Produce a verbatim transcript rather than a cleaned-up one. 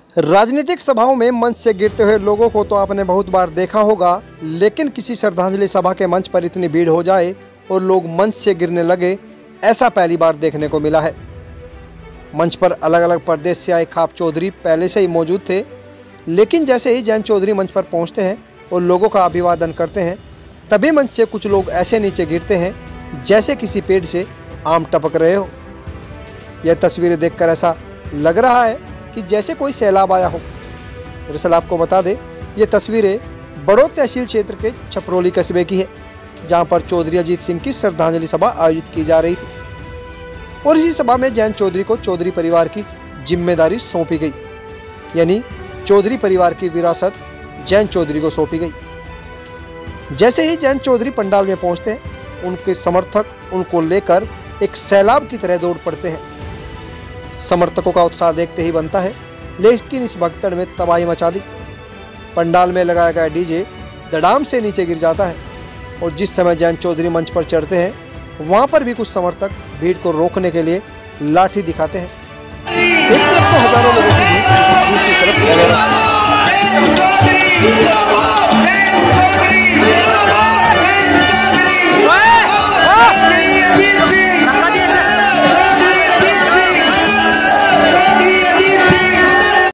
राजनीतिक सभाओं में मंच से गिरते हुए लोगों को तो आपने बहुत बार देखा होगा, लेकिन किसी श्रद्धांजलि सभा के मंच पर इतनी भीड़ हो जाए और लोग मंच से गिरने लगे, ऐसा पहली बार देखने को मिला है। मंच पर अलग अलग प्रदेश से आए खाप चौधरी पहले से ही मौजूद थे, लेकिन जैसे ही जयंत चौधरी मंच पर पहुंचते हैं और लोगों का अभिवादन करते हैं, तभी मंच से कुछ लोग ऐसे नीचे गिरते हैं जैसे किसी पेड़ से आम टपक रहे हो। यह तस्वीरें देखकर ऐसा लग रहा है कि जैसे कोई सैलाब आया हो। दरअसल आपको बता दें, ये तस्वीरें बड़ौद तहसील क्षेत्र के छपरौली कस्बे की है, जहां पर चौधरी अजीत सिंह की श्रद्धांजलि सभा आयोजित की जा रही थी और इसी सभा में जयंत चौधरी को चौधरी परिवार की जिम्मेदारी सौंपी गई, यानी चौधरी परिवार की विरासत जयंत चौधरी को सौंपी गई। जैसे ही जयंत चौधरी पंडाल में पहुंचते हैं, उनके समर्थक उनको लेकर एक सैलाब की तरह दौड़ पड़ते हैं। समर्थकों का उत्साह देखते ही बनता है, लेकिन इस भगदड़ में तबाही मचा दी। पंडाल में लगाया गया डीजे धड़ाम से नीचे गिर जाता है और जिस समय जयंत चौधरी मंच पर चढ़ते हैं, वहां पर भी कुछ समर्थक भीड़ को रोकने के लिए लाठी दिखाते हैं। एक तरफ तो हजारों लोगों की